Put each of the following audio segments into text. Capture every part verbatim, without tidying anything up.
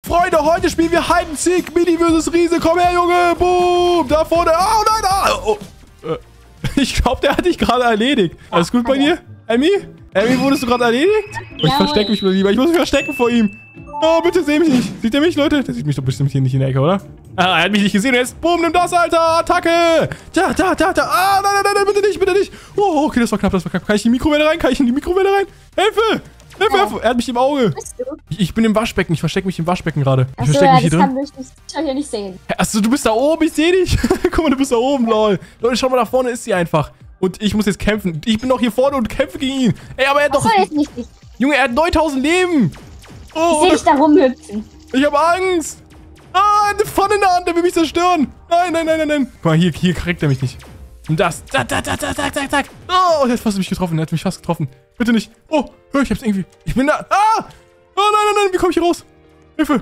Freunde, heute spielen wir Hide and Seek. Mini versus Riese. Komm her, Junge. Boom. Da vorne. Oh, nein. Ah. Oh. Äh. Ich glaube, der hat dich gerade erledigt. Alles gut bei dir, Emmy? Emmy, wurdest du gerade erledigt? Oh, ich verstecke mich mal lieber. Ich muss mich verstecken vor ihm. Oh, bitte seh mich nicht. Sieht er mich, Leute? Der sieht mich doch bestimmt hier nicht in der Ecke, oder? Ah, er hat mich nicht gesehen. Jetzt, boom, nimm das, Alter. Attacke. Da, da, da, da. Ah, nein, nein, nein, bitte nicht, bitte nicht. Oh, okay, das war knapp, das war knapp. Kann ich in die Mikrowelle rein? Kann ich in die Mikrowelle rein? Hilfe. Hilfe, Hilfe. Er hat mich im Auge. Ich, ich bin im Waschbecken. Ich verstecke mich im Waschbecken gerade. Ich Achso, verstecke ja, mich hier das drin. kann ich nicht, kann ich nicht sehen. Achso, du bist da oben. Ich sehe dich. Guck mal, du bist da oben, lol. Leute, schau mal, da vorne ist sie einfach. Und ich muss jetzt kämpfen. Ich bin doch hier vorne und kämpfe gegen ihn. Ey, aber er hat doch... Achso, jetzt nicht. nicht. Junge, er hat neuntausend Leben. Oh, Ich sehe dich da rumhüpfen. ich habe Angst. Ah, eine Pfanne in der Hand. Der will mich zerstören. Nein, nein, nein, nein, nein. Guck mal, hier, hier kriegt er mich nicht. Und das. Da, da, da, da, da, da, da. Oh, er hat fast mich getroffen. Er hat mich fast getroffen. Bitte nicht. Oh, ich hab's irgendwie... Ich bin da. Ah. Oh, nein, nein, nein. Wie komme ich hier raus? Hilfe.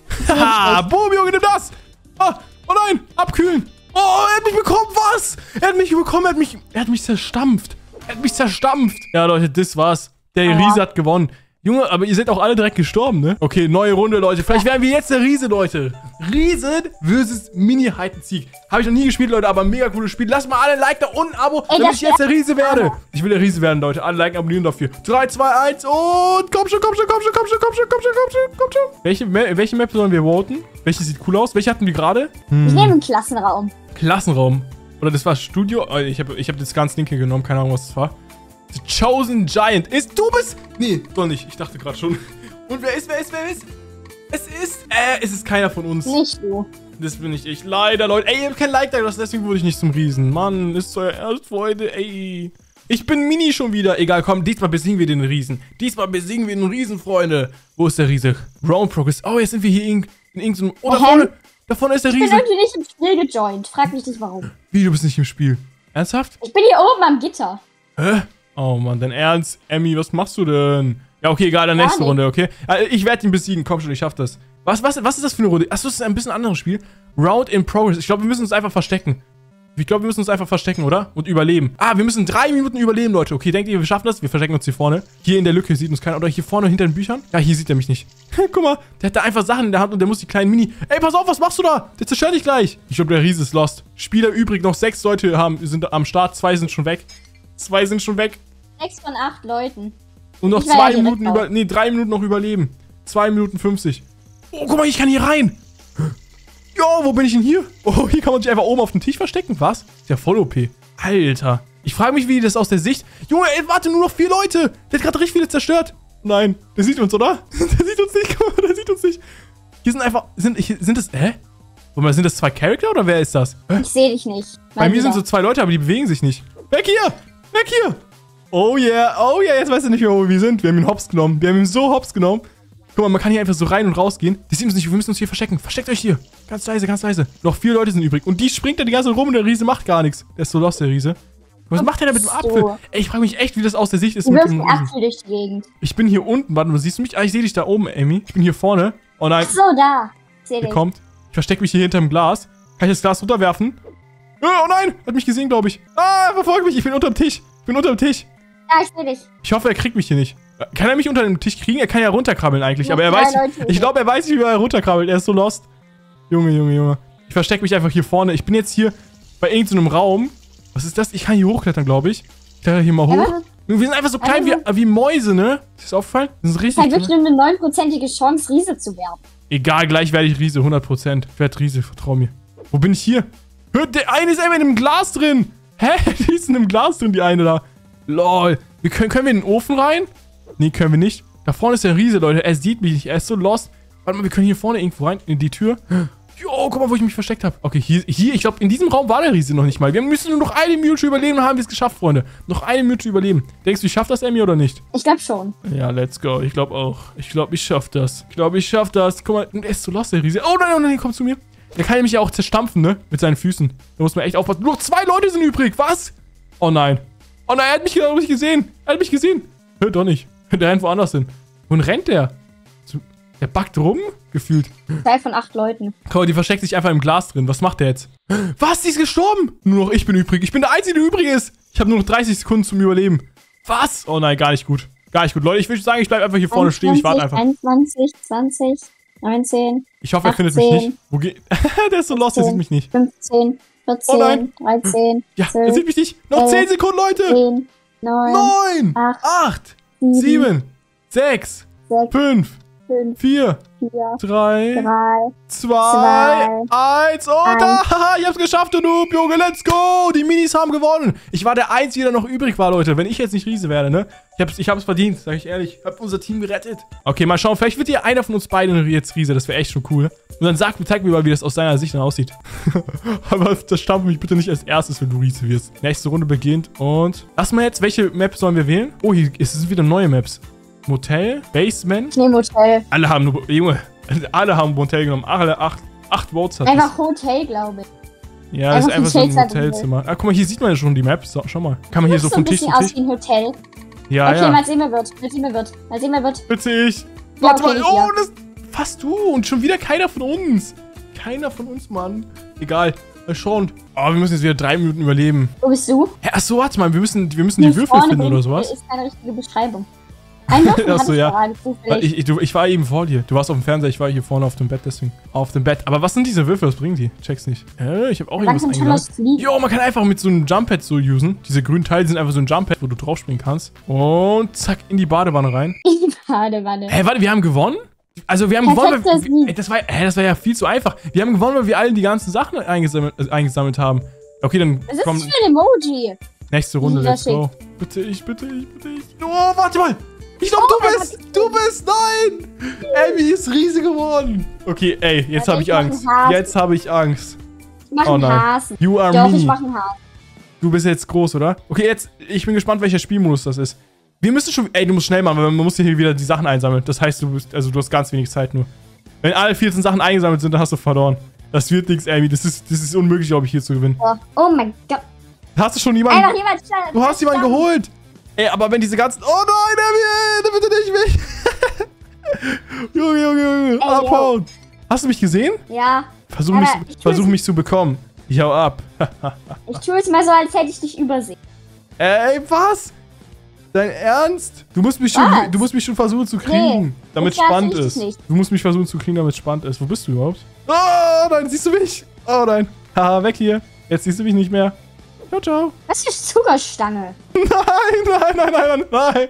Haha, boom, Junge, nimm das. Ah, oh nein. Abkühlen. Oh, er hat mich bekommen, was? Er hat mich bekommen, er hat mich, er hat mich zerstampft. Er hat mich zerstampft. Ja, Leute, das war's. Der Ja. Riese hat gewonnen. Junge, aber ihr seid auch alle direkt gestorben, ne? Okay, neue Runde, Leute. Vielleicht werden wir jetzt der Riese, Leute. Riese versus Mini Hide and Seek. Habe ich noch nie gespielt, Leute, aber mega cooles Spiel. Lasst mal alle ein Like da unten, ein Abo, Ey, damit ich jetzt der Riese werde. aber- Ich will der Riese werden, Leute. Alle liken, abonnieren dafür. drei, zwei, eins und komm schon, komm schon, komm schon, komm schon, komm schon, komm schon, komm schon, komm schon. Welche, Ma- welche Map sollen wir voten? Welche sieht cool aus? Welche hatten wir gerade? Ich nehme einen Klassenraum. Klassenraum. Oder das war Studio. Oh, ich habe ich hab das ganz linke genommen. Keine Ahnung, was das war. The Chosen Giant ist... Du bist... Nee, doch nicht. Ich dachte gerade schon. Und wer ist, wer ist, wer ist? Es ist... Äh, es ist keiner von uns. Nicht du. Das bin nicht ich. Leider, Leute. Ey, ihr habt kein Like da gelassen. Deswegen wurde ich nicht zum Riesen. Mann, ist so erst, Freunde. Ey. Ich bin Mini schon wieder. Egal, komm. Diesmal besiegen wir den Riesen. Diesmal besiegen wir den Riesen, Freunde. Wo ist der Riese? Round Progress. Oh, jetzt sind wir hier in, in irgendeinem... Oh, da Hä? vorne. Da vorne ist der Ich bin Riese. irgendwie nicht im Spiel gejoint. Frag mich nicht warum. Wie, du bist nicht im Spiel? Ernsthaft? Ich bin hier oben am Gitter. Hä? Oh Mann, dein Ernst? Emmy, was machst du denn? Ja, okay, egal, dann Gar nächste nicht. Runde, okay? Also, ich werde ihn besiegen, komm schon, ich schaff das. Was, was, was ist das für eine Runde? Achso, das ist ein bisschen anderes Spiel. Round in Progress. Ich glaube, wir müssen uns einfach verstecken. Ich glaube, wir müssen uns einfach verstecken, oder? Und überleben. Ah, wir müssen drei Minuten überleben, Leute. Okay, denkt ihr, wir schaffen das? Wir verstecken uns hier vorne. Hier in der Lücke sieht uns keiner. Oder hier vorne hinter den Büchern. Ja, hier sieht er mich nicht. Guck mal, der hat da einfach Sachen in der Hand und der muss die kleinen Mini... Ey, pass auf, was machst du da? Der zerstört dich gleich. Ich glaube, der Riese ist lost. Spieler übrig, noch sechs Leute haben, sind am Start. Zwei sind schon weg. Zwei sind schon weg. Sechs von acht Leuten. Und noch Ich war zwei ja direkt Minuten über... drauf. Nee, drei Minuten noch überleben. Zwei Minuten fünfzig. Oh, guck mal, ich kann hier rein. Jo, wo bin ich denn hier? Oh, hier kann man sich einfach oben auf dem Tisch verstecken. Was? Ist ja voll O P. Alter. Ich frage mich, wie das aus der Sicht... Junge, ey, warte, nur noch vier Leute. Der hat gerade richtig viele zerstört. Nein, der sieht uns, oder? Der sieht uns nicht. Guck mal, der sieht uns nicht. Hier sind einfach... Sind, hier, sind das... Hä? Warte mal, sind das zwei Charakter oder wer ist das? Hä? Ich sehe dich nicht. Bei Mal mir sind wieder. so zwei Leute, aber die bewegen sich nicht. Weg hier! Weg hier! Oh yeah, oh yeah, jetzt weiß er nicht mehr, wo wir sind. Wir haben ihn hops genommen. Wir haben ihn so hops genommen. Guck mal, man kann hier einfach so rein und rausgehen. Die sehen uns nicht, wir müssen uns hier verstecken. Versteckt euch hier. Ganz leise, ganz leise. Noch vier Leute sind übrig. Und die springt da die ganze Zeit rum und der Riese macht gar nichts. Der ist so lost, der Riese. Was macht der da mit dem So. Apfel? Ey, ich frage mich echt, wie das aus der Sicht ist Du mit wirfst dem einen Riesen. Apfel durch die Gegend. Ich bin hier unten. Warte mal, siehst du mich? Ah, ich sehe dich da oben, Amy. Ich bin hier vorne. Oh nein, Ach so, da. Ich sehe der dich. kommt. Ich verstecke mich hier hinterm Glas. Kann ich das Glas runterwerfen? Oh nein, hat mich gesehen, glaube ich. Ah, er verfolgt mich. Ich bin unterm Tisch. Ich bin unterm Tisch. Ja, ich sehe dich. Ich hoffe, er kriegt mich hier nicht. Kann er mich unter dem Tisch kriegen? Er kann ja runterkrabbeln eigentlich. Ja, aber er drei weiß... Leute. Ich glaube, er weiß nicht, wie er runterkrabbelt. Er ist so lost. Junge, Junge, Junge. Ich verstecke mich einfach hier vorne. Ich bin jetzt hier bei irgendeinem Raum. Was ist das? Ich kann hier hochklettern, glaube ich. Ich kletter hier mal hoch. Ja, Wir sind einfach so klein wie, wie Mäuse, ne? Ist das aufgefallen? Das ist Es ist richtig halt wirklich klein. nur eine neunprozentige Chance, Riese zu werden. Egal, gleich werde ich Riese. hundert Prozent. Ich werde Riese, vertrau mir. Wo bin ich hier? Hört, der eine ist einfach in einem Glas drin. Hä? Die ist in einem Glas drin, die eine da. Lol. Wir können, können wir in den Ofen rein? Nee, können wir nicht. Da vorne ist der Riese, Leute. Er sieht mich nicht. Er ist so lost. Warte mal, wir können hier vorne irgendwo rein. In die Tür. Jo, guck mal, wo ich mich versteckt habe. Okay, hier, hier ich glaube, in diesem Raum war der Riese noch nicht mal. Wir müssen nur noch eine Minute überleben, dann haben wir es geschafft, Freunde. Noch eine Minute überleben. Denkst du, ich schaff das, Emmy, oder nicht? Ich glaube schon. Ja, let's go. Ich glaube auch. Ich glaube, ich schaff das. Ich glaube, ich schaff das. Guck mal, er ist so lost, der Riese. Oh nein, oh nein, komm zu mir. Der kann nämlich ja auch zerstampfen, ne? Mit seinen Füßen. Da muss man echt aufpassen. Nur noch zwei Leute sind übrig. Was? Oh nein. Oh nein, er hat mich genau nicht gesehen. Er hat mich gesehen. Hör doch nicht. Der rennt woanders hin. Wohin rennt der? So, der backt rum? Gefühlt. Zwei von acht Leuten. Guck mal, die versteckt sich einfach im Glas drin. Was macht der jetzt? Was? Die ist gestorben? Nur noch ich bin übrig. Ich bin der Einzige, der übrig ist. Ich habe nur noch dreißig Sekunden zum Überleben. Was? Oh nein, gar nicht gut. Gar nicht gut. Leute, ich will sagen, ich bleibe einfach hier vorne stehen. Ich warte einfach. einundzwanzig, zwanzig, neunzehn, Ich hoffe, er findet mich achtzehn, nicht. Wo geht... Der ist so lost, der sieht mich nicht. fünfzehn, Oh vierzehn, nein. dreizehn, Ja, er zwölf, sieht mich nicht. Noch elf, zehn Sekunden, Leute. zehn, neun, neun, acht, acht, sieben, sieben, sechs, sechs, fünf, fünf, vier, vier, drei, drei, zwei, eins und eins. da, haha, ich hab's geschafft, du Noob, Junge, let's go. Die Minis haben gewonnen. Ich war der Einzige, der noch übrig war, Leute. Wenn ich jetzt nicht Riese werde, ne? Ich hab's, ich hab's verdient, sag ich ehrlich. Ich hab unser Team gerettet. Okay, mal schauen, vielleicht wird hier einer von uns beiden jetzt Riese. Das wäre echt schon cool. Und dann sag mir, zeig mir mal, wie das aus deiner Sicht dann aussieht. Aber das stampfe mich bitte nicht als erstes, wenn du Riese wirst. Nächste Runde beginnt und... Lass mal jetzt, welche Map sollen wir wählen? Oh, hier es sind wieder neue Maps. Motel, Basement. Ich nehme Hotel. Alle haben nur... Junge, alle haben Motel genommen. Alle acht, acht Votes hat das. Einfach Hotel, glaube ich. Ja, das ist einfach einfach so ein ein Shelter- Hotelzimmer. Ah, guck mal, hier sieht man ja schon die Map. So, schau mal. Kann man hier Das so sieht so von ein Tisch zu bisschen aus Tisch... wie ein Hotel. Ja, Okay, ja. mal sehen, wer wird. Mal sehen, wer wird. Mal sehen, wer wird. Witzig. Ja, Warte okay, mal. nicht Oh, wir. das... Fast du. Und schon wieder keiner von uns. Keiner von uns, Mann. Egal. Mal schauen. Oh, wir müssen jetzt wieder drei Minuten überleben. Wo bist du? Hä, achso, warte mal. Wir müssen, wir müssen die Hier Würfel vorne finden oder bringt- sowas. ist keine richtige Beschreibung. Ein Würfel Ach hatte so, ich ja. gerade, Weil zufällig. Ich, ich, du, ich war eben vor dir. Du warst auf dem Fernseher, ich war hier vorne auf dem Bett, deswegen. Auf dem Bett. Aber was sind diese Würfel? Was bringen die? Check's nicht. Äh, ich habe auch Man irgendwas kann schon eingeladen. was fliegen. Jo, man kann einfach mit so einem Jump-Pad so usen. Diese grünen Teile sind einfach so ein Jump-Pad, wo du draufspringen kannst. Und zack, in die Badewanne rein. In die Badewanne. Hä, warte, wir haben gewonnen? Also wir haben gewonnen, Perfekter weil, Sieg. ey, das war, hä, das war ja viel zu einfach. Wir haben gewonnen, weil wir alle die ganzen Sachen eingesammelt, äh, eingesammelt haben. Okay, dann Was ist komm, das für ein Emoji? nächste Runde, Wieder let's go. Bitte ich, bitte ich, bitte ich. Oh, warte mal. Ich glaube, Oh, du mein bist, du bist, nein. Amy ist riesig geworden. Okay, ey, jetzt Warte, habe ich ich mach Angst. einen Hasen. Jetzt habe ich Angst. Ich mach Oh einen nein. Hasen. You are Doch, ich me. mach einen Hasen. Du bist jetzt groß, oder? Okay, jetzt, ich bin gespannt, welcher Spielmodus das ist. Wir müssen schon, ey, du musst schnell machen, weil man muss hier wieder die Sachen einsammeln. Das heißt, du bist, also du hast ganz wenig Zeit nur. Wenn alle vierzehn Sachen eingesammelt sind, dann hast du verloren. Das wird nichts, Amy. Das ist, das ist unmöglich, glaube ich, hier zu gewinnen. Oh, oh mein Gott. Hast du schon jemanden? Einfach jemand schnell. Du hast jemanden geholt. Ey, aber wenn diese ganzen... Oh nein, Amy, ey, bitte nicht mich. Junge, Junge, Junge. Ey, Abhauen. Hast du mich gesehen? Ja. Versuch, Aber mich, ich tu versuch es- mich zu bekommen. Ich hau ab. Ich tue es mal so, als hätte ich dich übersehen. Ey, was? Dein Ernst? Du musst mich schon, Was? du musst mich schon versuchen zu kriegen, Nee, damit es das spannend will ich ist. nicht. Du musst mich versuchen zu kriegen, damit es spannend ist. Wo bist du überhaupt? Oh nein, siehst du mich? Oh nein. Haha, weg hier. Jetzt siehst du mich nicht mehr. Ciao, ciao. Was für Zuckerstange? Nein, nein, nein, nein, nein.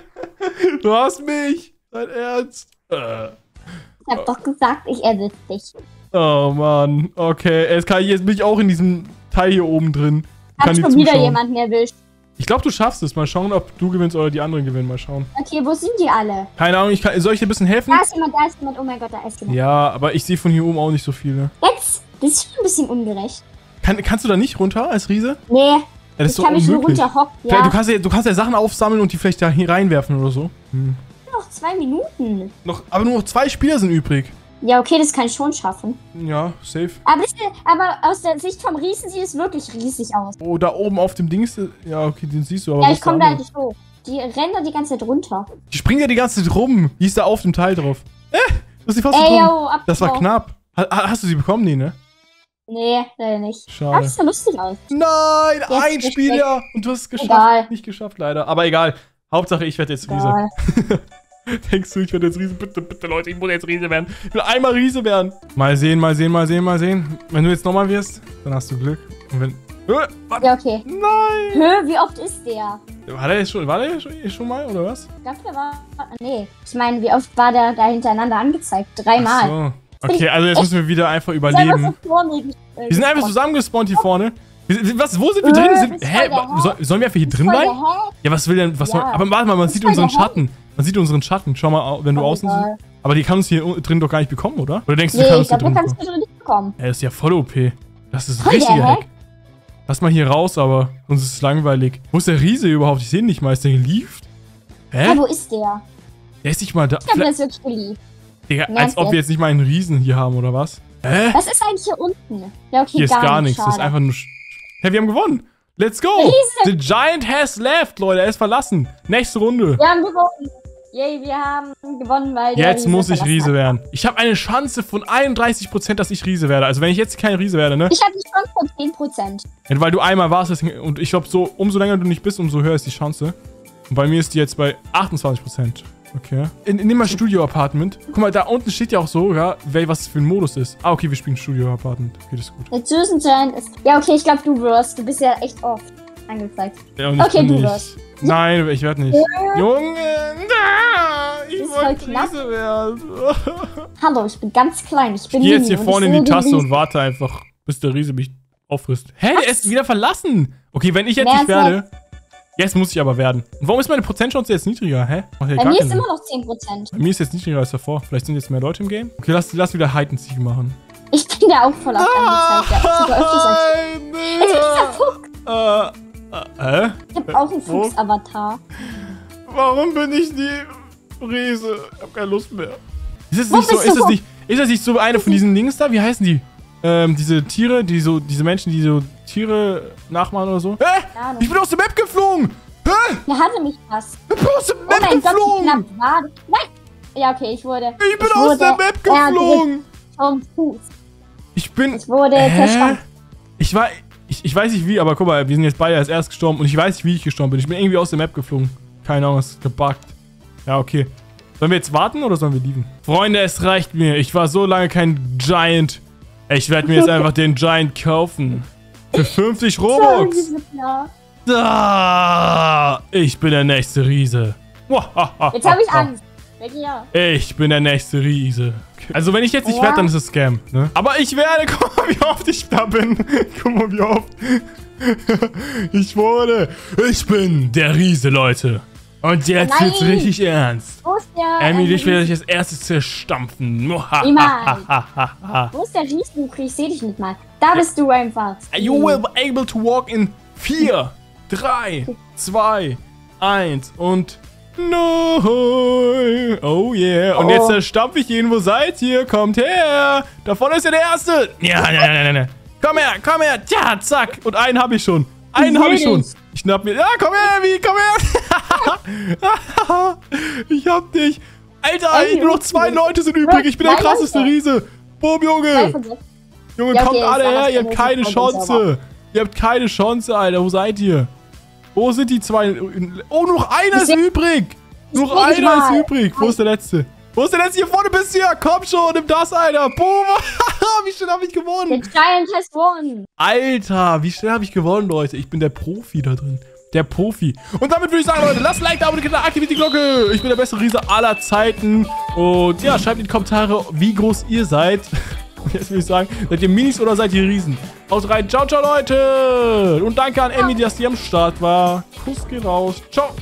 Du hast mich. Dein Ernst? Äh. Ich hab doch gesagt, ich erwürze dich. Oh Mann. Okay, jetzt kann ich jetzt bin ich auch in diesem Teil hier oben drin. Hab Kann die schon wieder zuschauen. jemanden erwischt. Ich glaube, du schaffst es. Mal schauen, ob du gewinnst oder die anderen gewinnen. Mal schauen. Okay, wo sind die alle? Keine Ahnung, ich kann, soll ich dir ein bisschen helfen? Da ist jemand, da ist jemand. Oh mein Gott, da ist jemand. Ja, aber ich sehe von hier oben auch nicht so viele. Jetzt? Das ist schon ein bisschen ungerecht. Kann, kannst du da nicht runter als Riese? Nee, Ja, das ist ich doch kann mich nur unmöglich. runterhocken. Vielleicht, Ja, du, kannst ja, du kannst ja Sachen aufsammeln und die vielleicht da hier reinwerfen oder so. Hm. noch zwei Minuten. Noch, aber nur noch zwei Spieler sind übrig. Ja, okay, das kann ich schon schaffen. Ja, safe. Aber, das, aber aus der Sicht vom Riesen sieht es wirklich riesig aus. Oh, da oben auf dem Dings. Ja, okay, den siehst du aber. Ja, wo ich ist der komme da andere? nicht hoch. Die rennen da die ganze Zeit runter. Die springen ja die ganze Zeit rum. Die ist da auf dem Teil drauf. Äh, du hast die fast Ey, bekommen. yo, ab. Das war knapp. Ha, hast du sie bekommen? Nee, ne? Nee, leider nicht. Schade. Aber das sieht ja lustig aus. Nein, Jetzt ein nicht Spieler. Und du hast es geschafft. Egal. Nicht geschafft, leider. Aber egal. Hauptsache, ich werde jetzt Riese. Egal. Denkst du, ich werde jetzt Riese? Bitte, bitte, Leute, ich muss jetzt Riese werden. Ich will einmal Riese werden. Mal sehen, mal sehen, mal sehen, mal sehen. Wenn du jetzt nochmal wirst, dann hast du Glück. Und wenn... Äh, warte. Ja, okay. Nein! Hö, wie oft ist der? War der jetzt schon, war der schon, schon mal, oder was? Ich glaube, der war. Nee. Ich meine, wie oft war der da hintereinander angezeigt? Dreimal. So. Okay, also jetzt müssen wir wieder einfach Ist einfach überleben. so vor mir ges- äh, Wir sind einfach gesprochen. zusammengespawnt hier vorne. Wir sind- Was, wo sind wir Äh, drin? das Sind, ist hä? voll der Hack. Soll, sollen wir einfach hier Das ist drin voll bleiben? der Hack. Ja, was will denn, was Ja. soll, aber warte mal, man Das sieht ist voll unseren der Hack. Schatten. Man sieht unseren Schatten. Schau mal, wenn du Voll außen egal. siehst. Aber die kann uns hier drin doch gar nicht bekommen, oder? Oder denkst du, die Nee, kann ich uns hier glaube, drin du kannst bekommen? du nicht bekommen. Ey, das ist ja voll O P. Das ist Voll richtiger der Hack. Hack. Lass mal hier raus, aber sonst ist es langweilig. Wo ist der Riese überhaupt? Ich sehe ihn nicht mal. Ist der gelieft? Hä? Ja, wo ist der? Der ist nicht mal da. Ich glaube, der Vielleicht, ist wirklich geliebt. Digga, Nervt als ob jetzt. wir jetzt nicht mal einen Riesen hier haben, oder was? Hä? Was ist eigentlich hier unten? Ja, okay, Hier ist gar nichts. Schade. Das ist einfach nur... Sch Hä, wir haben gewonnen. Let's go. The Riese. Giant has left, Leute. Er ist verlassen. Nächste Runde. Wir haben gewonnen. Yay, wir haben gewonnen, weil der Jetzt Riese muss ich verlassen Riese hat. werden. Ich habe eine Chance von einunddreißig Prozent, dass ich Riese werde. Also wenn ich jetzt kein Riese werde, ne? Ich habe die Chance von zehn Prozent. Ja, weil du einmal warst. deswegen- Und ich glaube, so, umso länger du nicht bist, umso höher ist die Chance. Und bei mir ist die jetzt bei achtundzwanzig Prozent. Okay. In, in, nimm mal Studio-Apartment. Guck mal, da unten steht ja auch so, ja, wel, was für ein Modus ist. Ah, okay, wir spielen Studio-Apartment. Okay, das ist gut. Der Susan Giant ist... Ja, okay, ich glaube, du wirst. Du bist ja echt oft angezeigt. Ja, und okay, du nicht. wirst. Nein, ich werde nicht. Ja. Junge, na, ich wollte knapp. Riese werden. Hallo, ich bin ganz klein. Ich bin Ich geh jetzt Mini hier und vorne ich in die sehe Tasse Riesen. und warte einfach, bis der Riese mich auffrisst. Hä, der ist wieder verlassen. Okay, wenn ich jetzt Mehr nicht als werde... Jetzt muss ich aber werden. Und warum ist meine Prozentchance jetzt niedriger? Hä? Macht ja Bei gar mir keinen ist Sinn. immer noch zehn Prozent. Bei mir ist jetzt niedriger als davor. Vielleicht sind jetzt mehr Leute im Game. Okay, lass, lass wieder Hide and Seek machen. Ich bin da auch voll oft angezeigt. Ja, sogar öfters als... Nein, Jetzt ist dieser Fuchs. Äh, äh, hä? Ich hab auch einen Fuchs-Avatar. Warum bin ich die Riese? Ich hab keine Lust mehr. Ist das Wo nicht so, bist ist du? das nicht, ist das nicht so eine von diesen Dings da? Wie heißen die? Ähm, diese Tiere, die so, diese Menschen, die so Tiere nachmachen oder so? Hä? Keine Ahnung. Ich bin aus der Map geflogen! Hä? Der hatte mich fast. Ich bin aus der Oh Map mein Gott, wie geflogen! knapp war das? Nein! Ja, okay, ich wurde... Ich bin ich aus wurde der Map geflogen! Vom Fuß. Ich bin... Ich wurde Hä? zerstört. Ich war... Ich, ich weiß nicht wie, aber guck mal, wir sind jetzt beide als erst gestorben und ich weiß nicht, wie ich gestorben bin. Ich bin irgendwie aus der Map geflogen. Keine Ahnung, es ist gebuggt. Ja, okay. Sollen wir jetzt warten oder sollen wir lieben? Freunde, es reicht mir. Ich war so lange kein Giant. Ich werde mir jetzt einfach den Giant kaufen. Für fünfzig Robux. Da! Ich bin der nächste Riese. Jetzt habe ich Angst. Weg hier. Ich bin der nächste Riese. Also wenn ich jetzt nicht Ja. werde, dann ist es Scam. Ne? Aber ich werde. Guck mal, wie oft ich da bin. Guck mal, wie oft. Ich wurde. Ich bin der Riese, Leute. Und jetzt Nein. wird's richtig ernst. Wo ist der... Emmy, ähm, dich werde ich als erstes zerstampfen. Niemals. Wo ist der Riesenbuch? Ich sehe dich nicht mal. Da bist du einfach. You will be able to walk in vier, drei, zwei, eins und neun. Oh yeah. Und Oh. jetzt zerstampfe ich ihn. Wo seid ihr? Kommt her. Da vorne ist ja der Erste. Ja, nein, nein, nein, nein. Komm her, komm her. Tja, zack. Und einen habe ich schon. Einen Ich habe ich seh schon. dich. Ich schnapp mir. Ja, komm her, Emmy, komm her. Ich hab dich. Alter, Emmy, nur noch zwei Leute sind übrig. Ich bin der Zwei krasseste Leute. Riese. Boom, Drei Junge. von sechs. Junge, Ja, kommt okay, alle ist her. alles Ihr habt keine keine Sekunde, Chance. Ihr habt keine Chance, Alter. Wo seid ihr? Wo sind die zwei? Oh, nur noch einer Ich ist seh- übrig. Nur noch seh dich einer ist mal. übrig. Wo ist der Letzte? Wo ist der Letzte? Hier vorne bist du ja. Komm schon, nimm das, Alter. Boom. Wie schnell habe ich Der gewonnen? Giant has won. Alter, wie schnell habe ich gewonnen, Leute. Ich bin der Profi da drin. Der Profi. Und damit würde ich sagen, Leute, lasst ein Like da, abonniert, aktiviert die Glocke. Ich bin der beste Riese aller Zeiten. Und ja, schreibt in die Kommentare, wie groß ihr seid. Und jetzt würde ich sagen, seid ihr Minis oder seid ihr Riesen? Haut rein. Ciao, ciao, Leute. Und danke an Emmy, dass die am Start war. Kuss geht raus. Ciao.